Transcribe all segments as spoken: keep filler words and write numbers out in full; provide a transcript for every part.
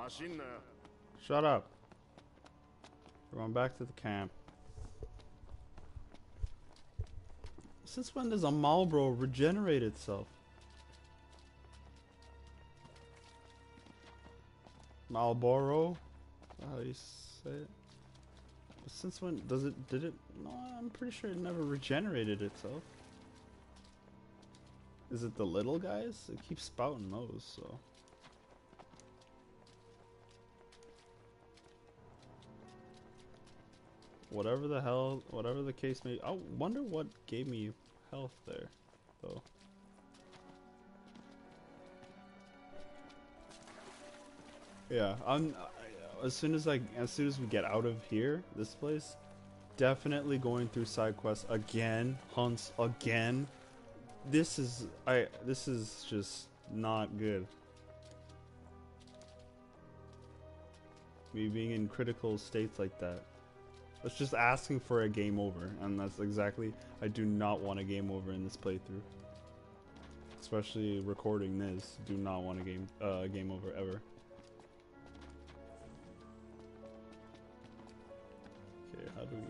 Shut up. We're going back to the camp. Since when does a Marlboro regenerate itself? Marlboro? How do you say it? Since when does it, did it? No, I'm pretty sure it never regenerated itself. Is it the little guys? It keeps spouting those, so. Whatever the hell, whatever the case may, I wonder what gave me health there, though. Yeah, I'm. As soon as I, as soon as we get out of here, this place, definitely going through side quests again, hunts again. This is, I. This is just not good. Me being in critical states like that. It's just asking for a game over, and that's exactly. I do not want a game over in this playthrough. Especially recording this, do not want a game, uh, game over ever. Okay, how do we?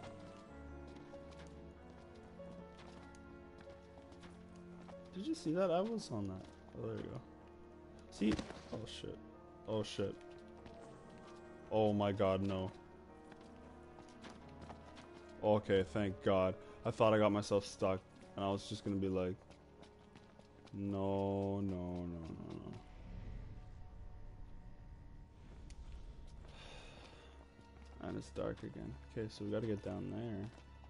Did you see that? I was on that. Oh, there you go. See? Oh shit. Oh shit. Oh my god, no. Okay, thank god. I thought I got myself stuck, and I was just gonna be like, no, no, no, no, no. And it's dark again. Okay, so we gotta get down there.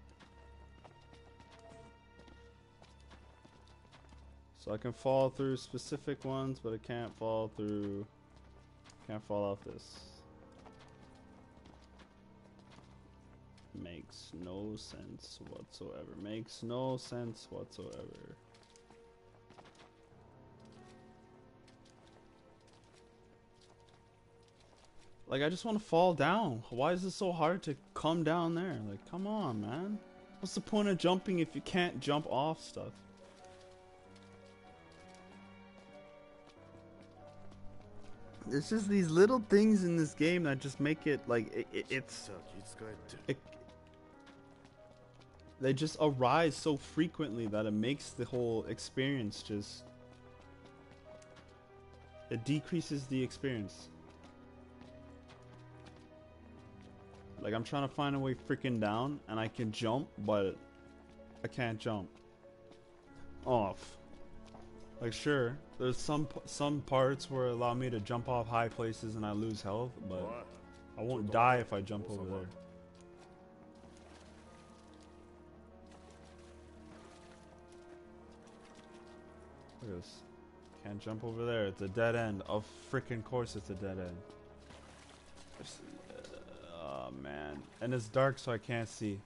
So I can fall through specific ones, but I can't fall through... Can't fall off this. Makes no sense whatsoever. Makes no sense whatsoever. Like, I just want to fall down. Why is it so hard to come down there? Like, come on, man. What's the point of jumping if you can't jump off stuff? It's just these little things in this game that just make it, like, it, it, it's... It, they just arise so frequently that it makes the whole experience just... It decreases the experience. Like, I'm trying to find a way freaking down, and I can jump, but I can't jump. Off. Like, sure, there's some some parts where it allow me to jump off high places and I lose health, but I won't die if I jump over there. Look at this. Can't jump over there. It's a dead end. Of freaking course it's a dead end. Oh man. And it's dark so I can't see.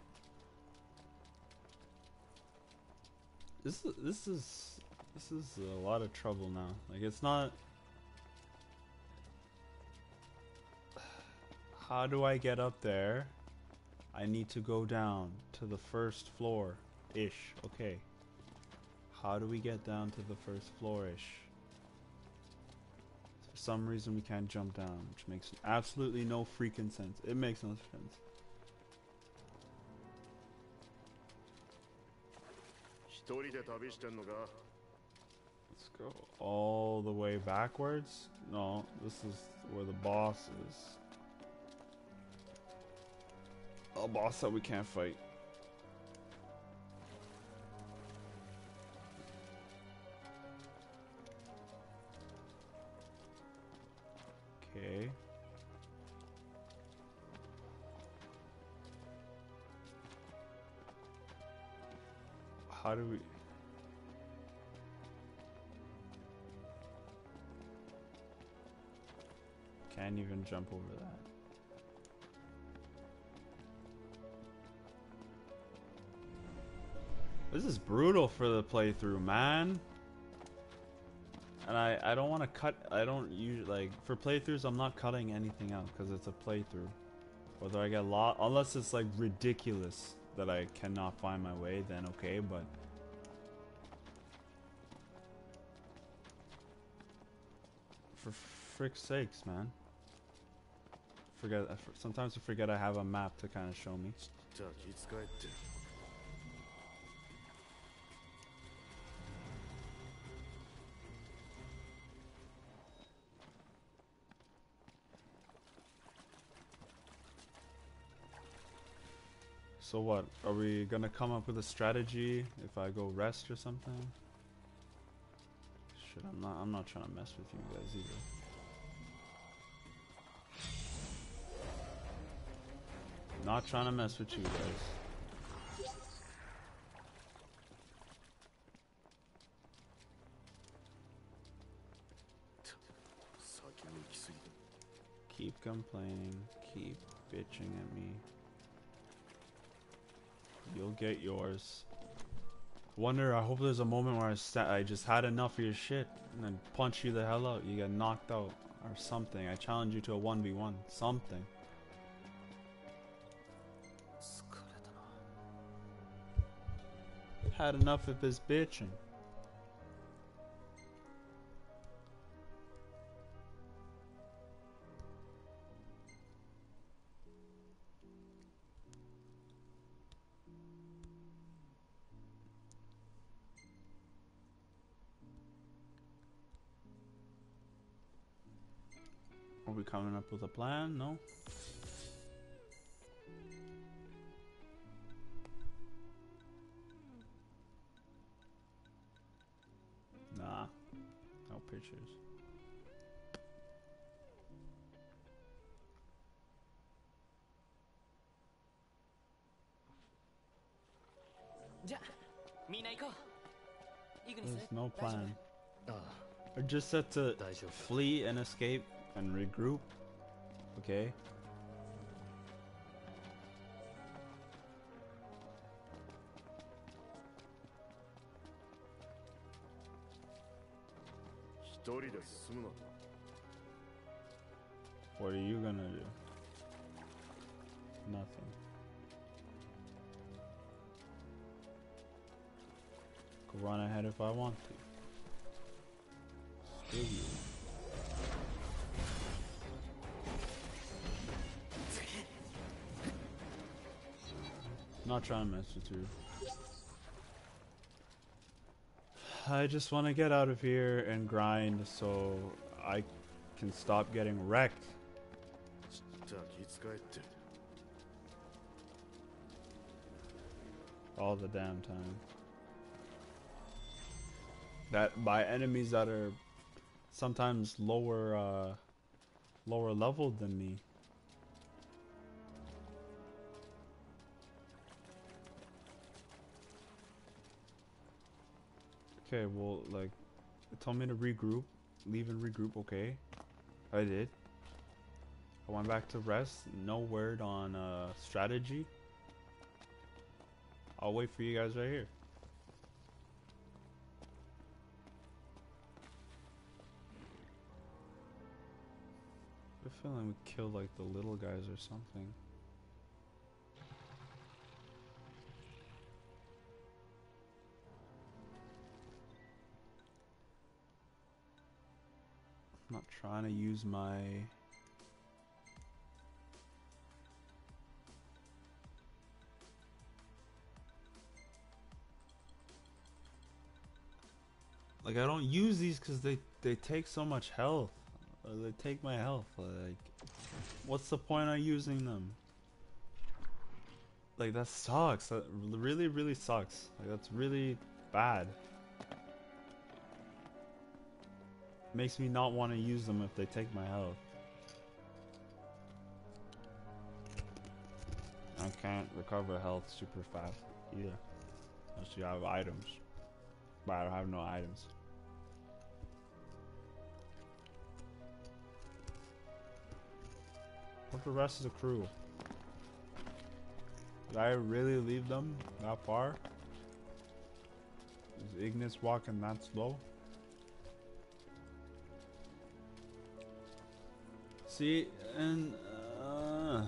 This is this is this is a lot of trouble now. Like, it's not... How do I get up there? I need to go down to the first floor ish. Okay. How do we get down to the first floor ish? For some reason we can't jump down, which makes absolutely no freaking sense. It makes no sense. Let's go all the way backwards. No, this is where the boss is. A boss that we can't fight. Okay. How do we... Can't even jump over that. This is brutal for the playthrough, man. And I, I don't want to cut, I don't usually, like, for playthroughs, I'm not cutting anything out because it's a playthrough. Whether I get lost, unless it's like ridiculous that I cannot find my way, then okay, but... For frick's sakes, man. forget. Sometimes I forget I have a map to kind of show me. So what? Are we gonna come up with a strategy if I go rest or something? Shit, I'm not. I'm not trying to mess with you guys either. Not trying to mess with you guys. Keep complaining. Keep bitching at me. You'll get yours. Wonder, I hope there's a moment where I, sta I just had enough of your shit and then punch you the hell out. You get knocked out or something. I challenge you to a one v one. Something. Had enough of his bitching. Are we coming up with a plan? No? Nah. No pictures. There's no plan. I just said to flee and escape and regroup. Okay? What are you gonna do? Nothing. Go run ahead if I want to. Screw you. Not trying to mess with you. I just want to get out of here and grind so I can stop getting wrecked. All the damn time. That by enemies that are sometimes lower uh, lower leveled than me. Okay, well, like, it told me to regroup, leave and regroup, okay. I did. I went back to rest, no word on uh, strategy. I'll wait for you guys right here. I feel like we killed like the little guys or something. I'm not trying to use my like I don't use these because they they take so much health. Or they take my health. Like, what's the point of using them? Like, that sucks. That really, really sucks. Like, that's really bad. Makes me not want to use them if they take my health. I can't recover health super fast either. Unless you have items. But I don't have no items. What's the rest of the crew? Did I really leave them that far? Is Ignis walking that slow? See, and uh,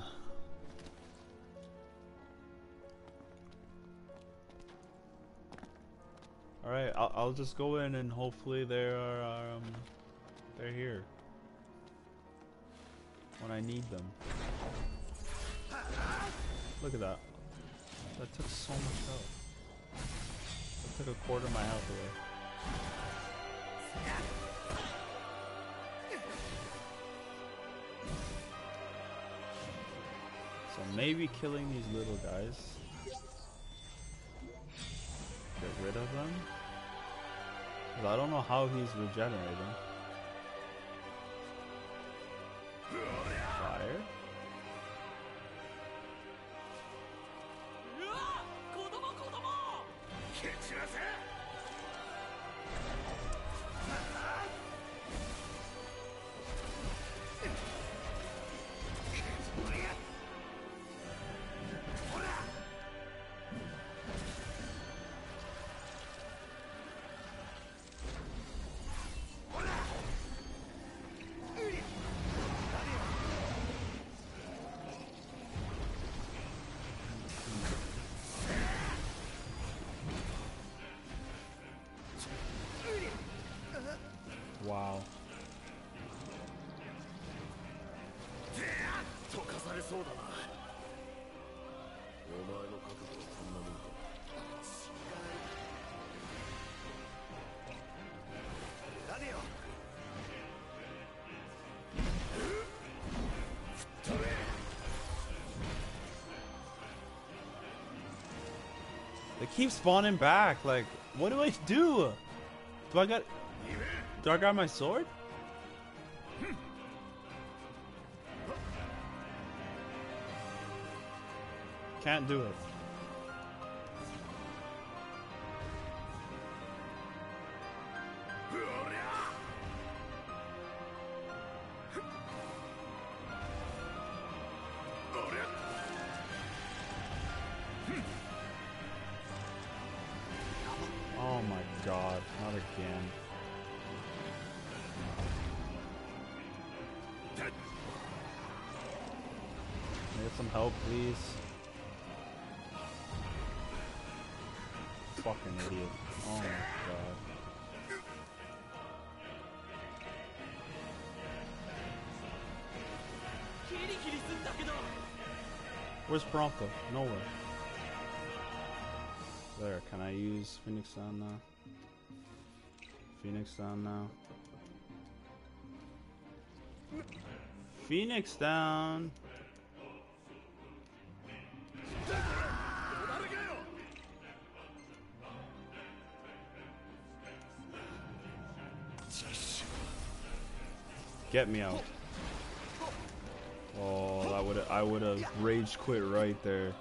all right, I'll, I'll just go in and hopefully they're um they're here. when I need them. Look at that. That took so much health. That took a quarter of my health away. So maybe killing these little guys. Get rid of them. Because I don't know how he's regenerating. Fire. Wow. They keep spawning back. Like, what do I do? Do I got... Do I got my sword? Can't do it. Oh my god, not again. Get some help, please. Fucking idiot. Oh my god. Where's Bronco? Nowhere. There, can I use Phoenix Down now? Phoenix Down now. Phoenix Down! Get me out. Oh, that would I would have rage quit right there.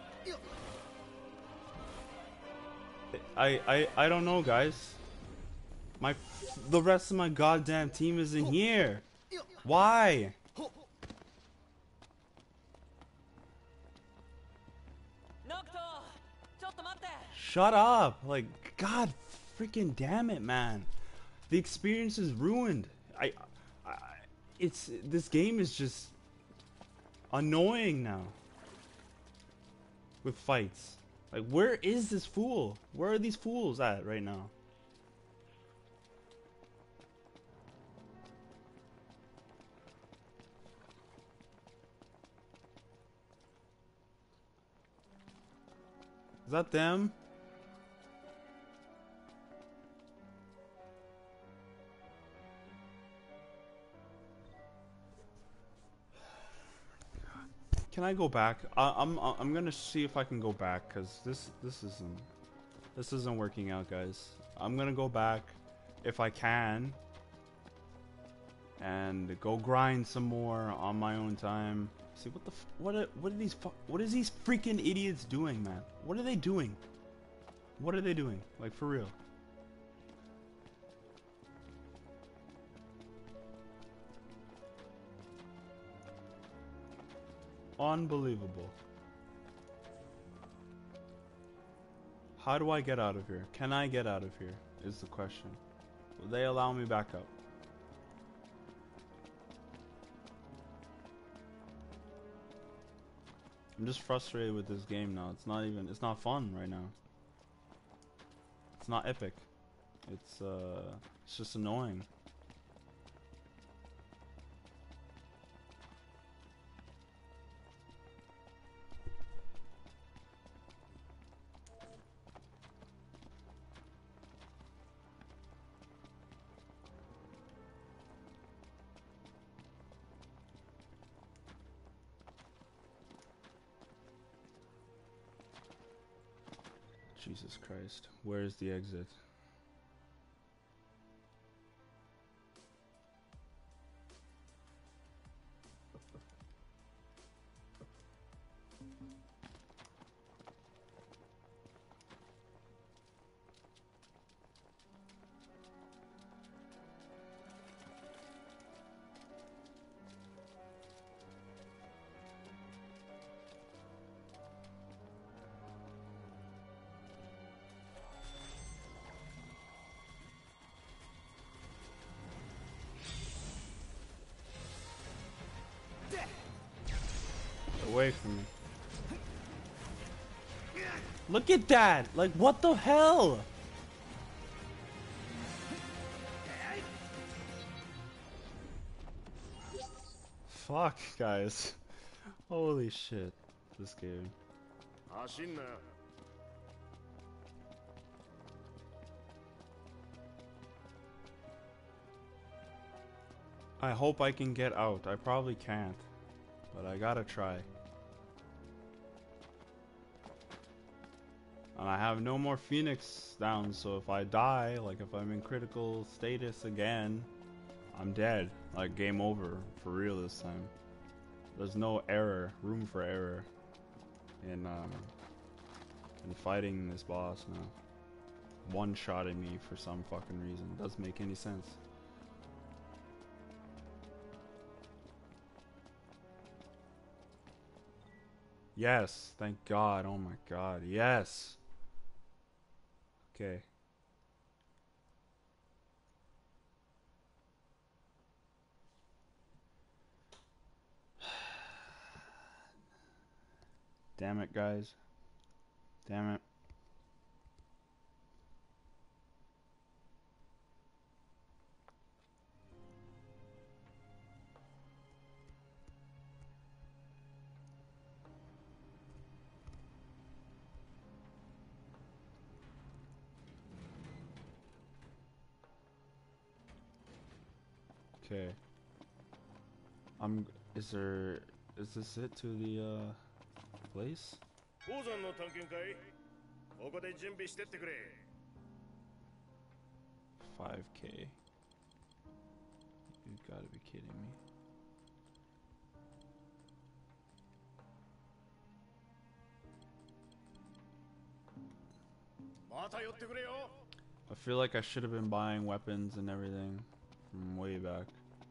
I I I don't know, guys. My the rest of my goddamn team isn't here. Why? Shut up. Like, god freaking damn it, man. The experience is ruined. I I it's this game is just annoying now. With fights. Like, where is this fool? Where are these fools at right now? Is that them? Can I go back? I, I'm I'm gonna see if I can go back, because this this isn't this isn't working out, guys. I'm gonna go back if I can and go grind some more on my own time. See what the f what are, what are these fu what is these freaking idiots doing, man? What are they doing? What are they doing? Like, for real? Unbelievable. How do I get out of here? Can I get out of here? Is the question. Will they allow me back up? I'm just frustrated with this game now. It's not even, it's not fun right now. It's not epic. It's uh, it's just annoying. Jesus Christ. Where's the exit? Away from me. Look at that! Like, what the hell? Fuck, guys. Holy shit. This game. I hope I can get out. I probably can't. But I gotta try. And I have no more Phoenix down, so if I die, like if I'm in critical status again, I'm dead. Like, game over. For real this time. There's no error, room for error in, um, in fighting this boss now. One-shotting me for some fucking reason. Doesn't make any sense. Yes, thank God. Oh my God, yes. Okay. Damn it, guys. Damn it. Okay. I'm. Is there? Is this it to the uh place? five K. You gotta be kidding me. I feel like I should have been buying weapons and everything from way back.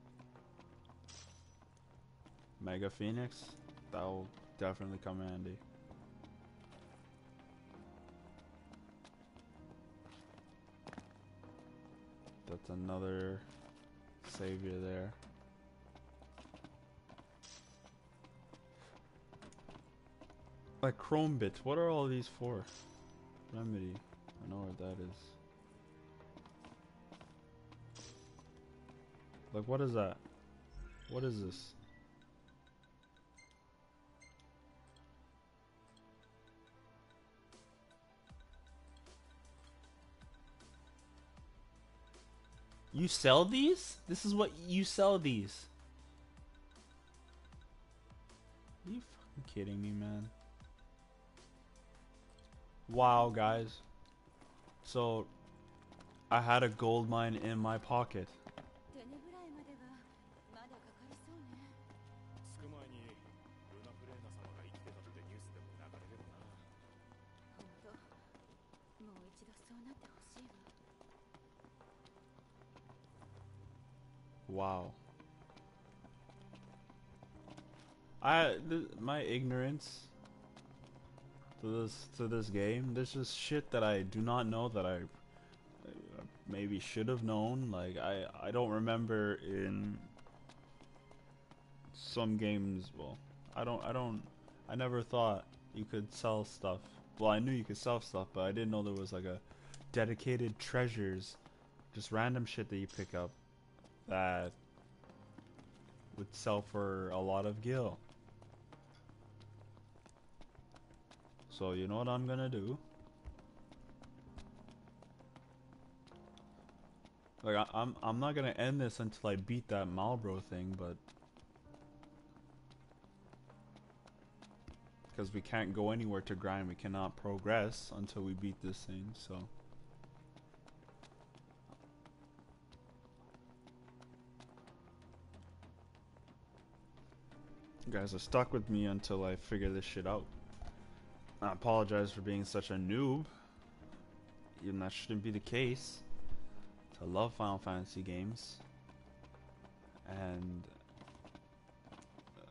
Mega Phoenix? That'll definitely come handy. That's another savior there. Like chrome bits, what are all these for? Remedy, I know what that is. Like, what is that? What is this? You sell these? This is what you sell these? Are you fucking kidding me, man? Wow, guys. So, I had a gold mine in my pocket. Wow. I th my ignorance to this to this game. There's just shit that I do not know that I uh, maybe should have known. Like I I don't remember in some games. Well, I don't I don't I never thought you could sell stuff. Well, I knew you could sell stuff, but I didn't know there was like a dedicated treasures, just random shit that you pick up that would sell for a lot of gil. So you know what I'm gonna do? Like I, I'm I'm not gonna end this until I beat that Malbro thing, but because we can't go anywhere to grind. We cannot progress until we beat this thing. So. You guys are stuck with me until I figure this shit out. I apologize for being such a noob. Even that shouldn't be the case. I love Final Fantasy games. And uh,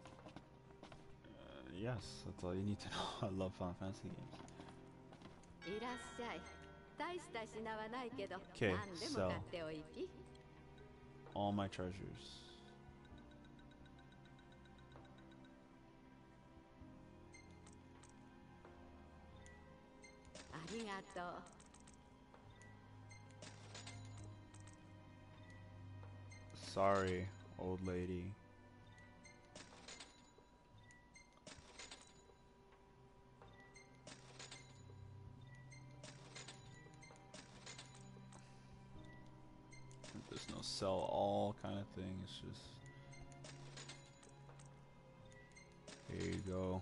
uh, yes, that's all you need to know. I love Final Fantasy games. Okay, so all my treasures. Sorry, old lady. There's no sell all kind of thing. It's just here you go.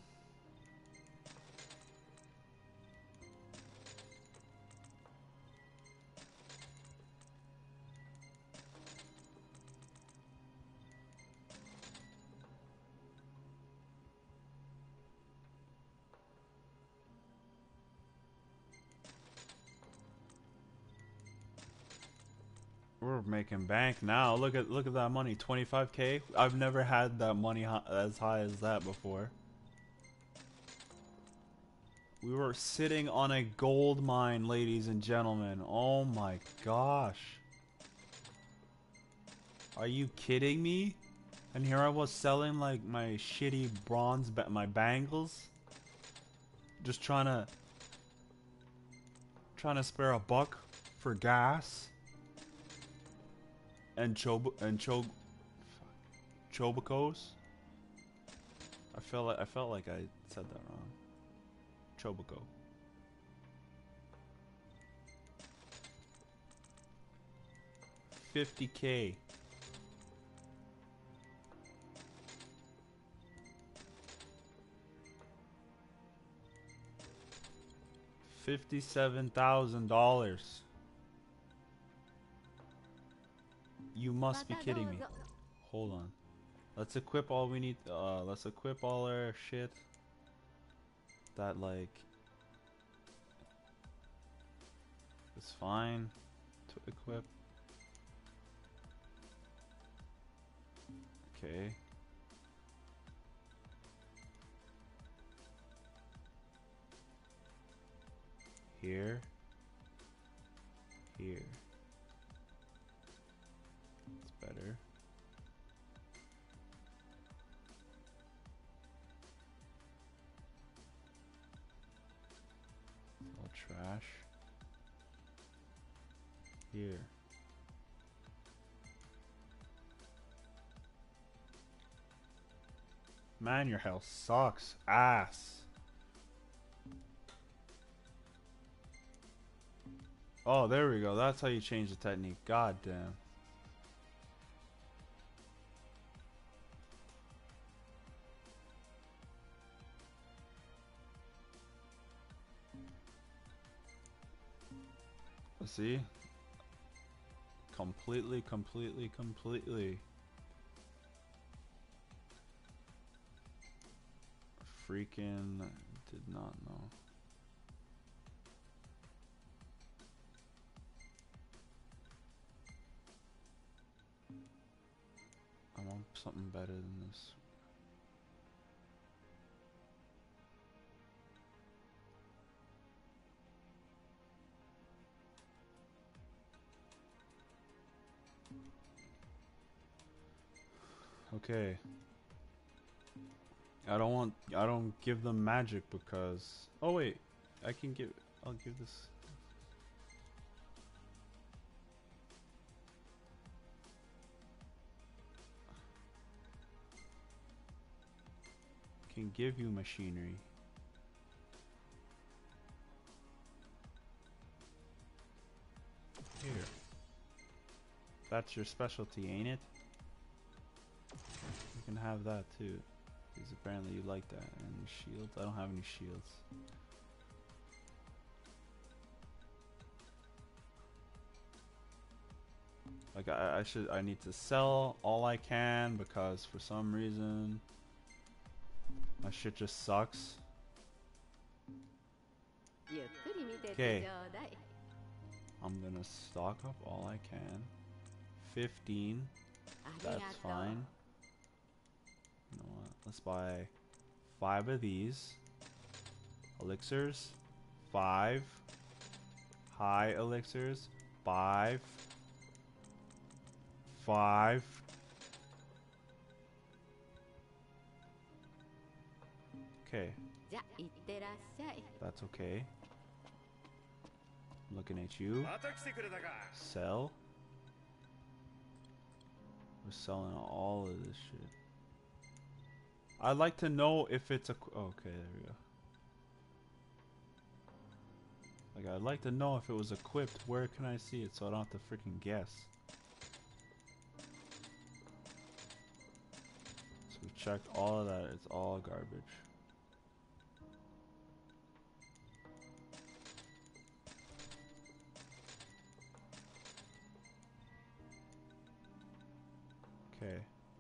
We're making bank now. Look at look at that money, twenty-five K. I've never had that money as high as that before. We were sitting on a gold mine, ladies and gentlemen. Oh my gosh. Are you kidding me? And here I was selling like my shitty bronze ba my bangles. Just trying to trying to spare a buck for gas. And chob and chob chobacos. I felt like I felt like I said that wrong. Chobaco. fifty K. Fifty-seven thousand dollars. You must be kidding me. Hold on. Let's equip all we need. Uh, let's equip all our shit. That like is fine to equip. Okay. Here. Here. Better. All trash. Here. Man, your health sucks ass. Oh, there we go. That's how you change the technique. God damn. See? Completely, completely, completely. Freaking did not know. I want something better than this. Okay. I don't want, I don't give them magic because, oh wait, I can give, I'll give this. Can give you machinery. Here. That's your specialty, ain't it? You can have that too. Because apparently you like that. And shields? I don't have any shields. Like I, I should, I need to sell all I can because for some reason my shit just sucks. Okay, I'm gonna stock up all I can. fifteen, that's fine. You know what? Let's buy five of these elixirs, five high elixirs, five. Five. Okay. That's okay. Looking at you. Sell. We're selling all of this shit. I'd like to know if it's a. Oh, okay, there we go. Like, I'd like to know if it was equipped. Where can I see it so I don't have to freaking guess? We checked all of that, it's all garbage. Okay.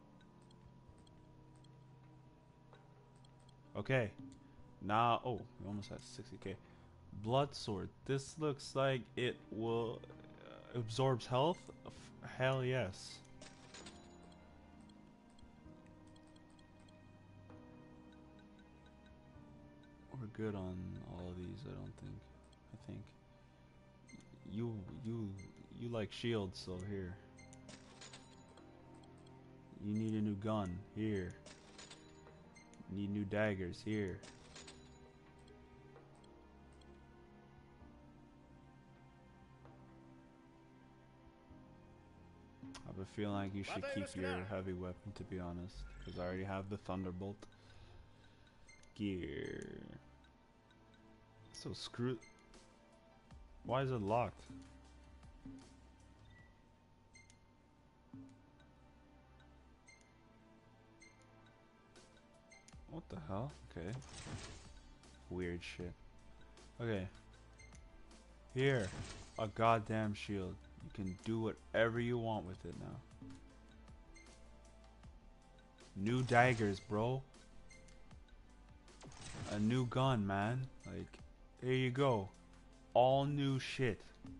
Okay. Now, oh, we almost had sixty K. Blood sword. This looks like it will uh, absorbs health. F hell yes. We're good on all of these, I don't think. I think you you you like shields, so here. You need a new gun, here. You need new daggers, here. I have a feeling like you should keep your heavy weapon, to be honest, because I already have the Thunderbolt. Gear. So screw. Why is it locked? What the hell? Okay. Weird shit. Okay. Here. A goddamn shield. You can do whatever you want with it now. New daggers, bro. A new gun, man. Like, here you go. All new shit.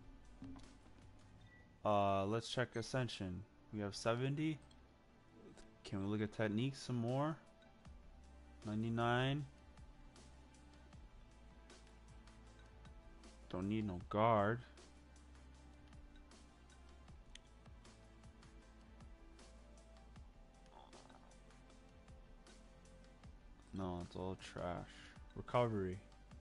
Uh, let's check Ascension. We have seventy. Can we look at techniques some more? ninety-nine. Don't need no guard. No, it's all trash. Recovery.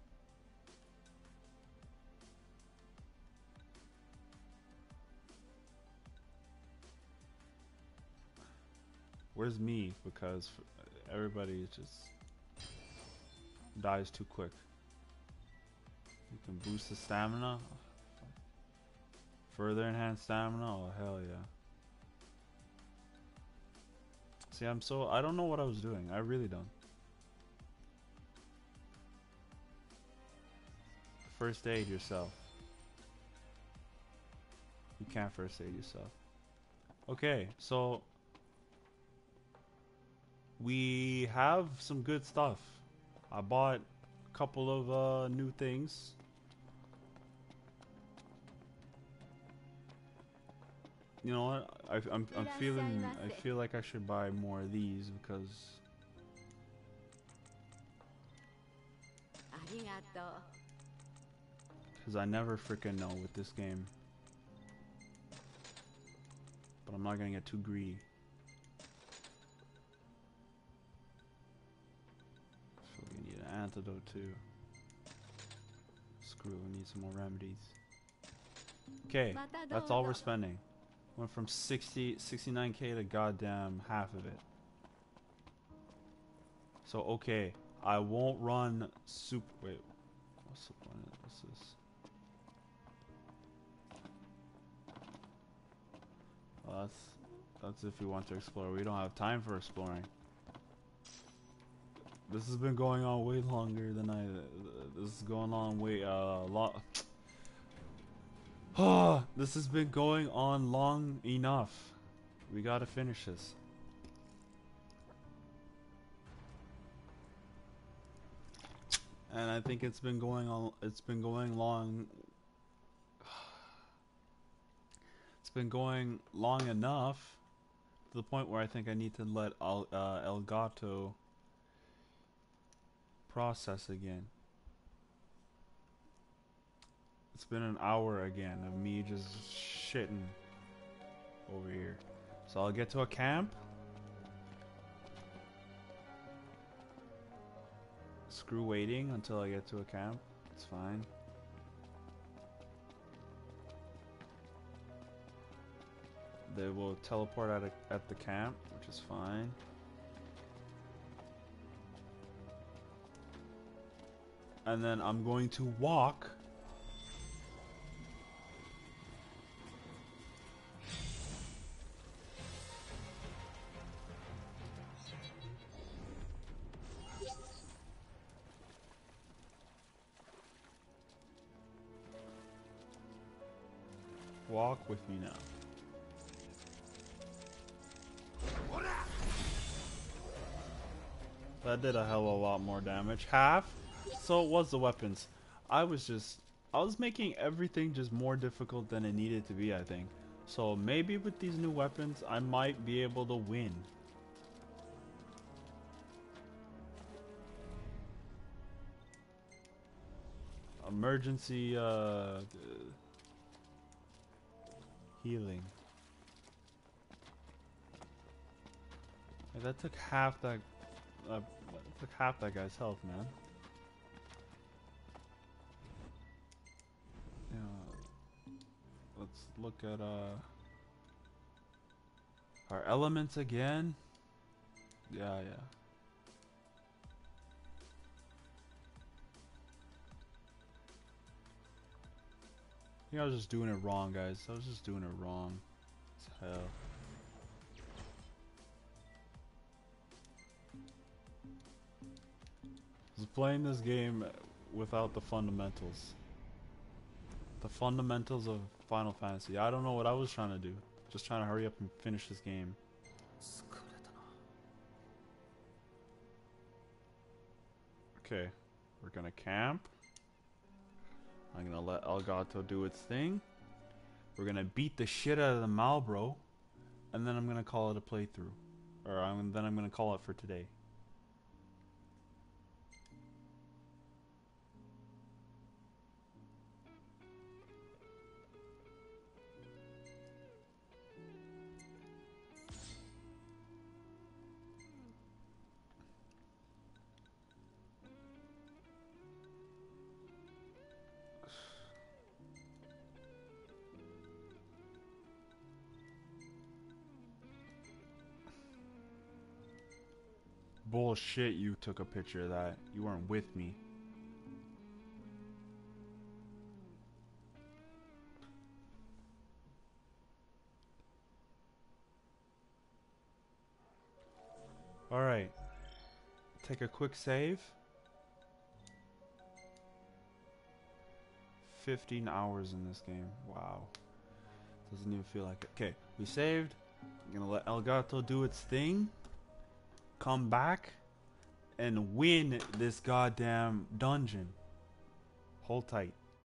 Where's me? Because everybody just dies too quick. You can boost the stamina. Further enhance stamina. Oh hell yeah. See, I'm so I don't know what I was doing. I really don't. First aid yourself. You can't first aid yourself. Okay, so we have some good stuff. I bought a couple of uh, new things. You know what? I, I'm I'm feeling I feel like I should buy more of these because because I never freaking know with this game. But I'm not gonna get too greedy. So we need an antidote too. Screw it, we need some more remedies. Okay, that's all we're spending. Went from sixty, sixty-nine K to goddamn half of it. So okay, I won't run super. Wait, what's the point of this? Is well, that's that's if we want to explore. We don't have time for exploring. This has been going on way longer than I. This is going on way uh lot. Oh, this has been going on long enough. We gotta finish this. And I think it's been going on. It's been going long. It's been going long enough to the point where I think I need to let El, uh, Elgato process again. It's been an hour again of me just shitting over here. So I'll get to a camp. Screw waiting until I get to a camp. It's fine. They will teleport at, a, at the camp, which is fine. And then I'm going to walk walk with me now. That did a hell of a lot more damage. Half? So it was the weapons. I was just... I was making everything just more difficult than it needed to be, I think. So maybe with these new weapons, I might be able to win. Emergency, uh... healing. Hey, that took half that... Uh, that took half that guy's health, man. Yeah. Let's look at uh our elements again. Yeah, yeah. I think I was just doing it wrong, guys. I was just doing it wrong as hell. I was playing this game without the fundamentals. The fundamentals of Final Fantasy. I don't know what I was trying to do. Just trying to hurry up and finish this game. Okay, we're gonna camp. I'm gonna let Elgato do its thing. We're gonna beat the shit out of the Malboro, and then I'm gonna call it a playthrough. Or I'm, then I'm gonna call it for today. Bullshit, you took a picture of that. You weren't with me. Alright. Take a quick save. fifteen hours in this game. Wow. Doesn't even feel like it. Okay, we saved. I'm gonna let Elgato do its thing. Come back and win this goddamn dungeon. Hold tight.